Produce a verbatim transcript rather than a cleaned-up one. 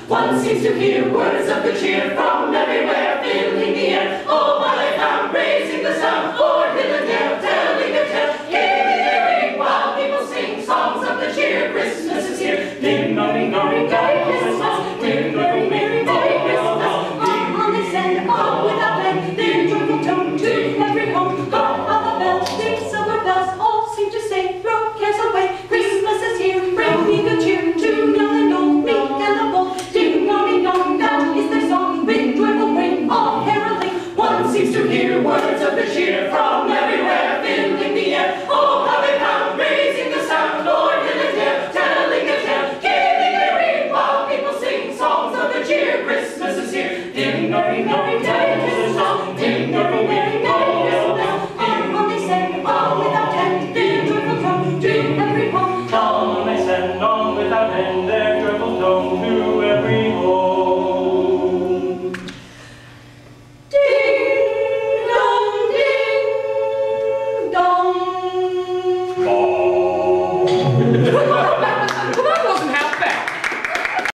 One seems to hear words of good cheer from everywhere, filling the air. Oh, Holiday Cabaret, raising the sound, o'er hill and dale, telling a tale. Hearing while people sing songs of good cheer. Christmas is here. Ding dong, ding dong, ding dong, Christmas. Ding dong, ding dong, Christmas. On they send, on without end, their joyful tone to every home. Go on the bells, ring silver bells, all seem to say, throw cares away. Christmas is here, bringing good cheer to young and old, meek and the bold. Ding dong, ding dong, that is their song, with joyful ring, all caroling. One seems to hear words of good cheer from everywhere, filling the air. Oh, how they pound, raising the sound, o'er hill and dale, telling a tale, giving a ring while people sing songs of good cheer. Christmas is here. Ding dong, ding dong, ding dong, ding dong, ding dong, on they send, on without end, their joyful tone to every home. On they send, on without end, their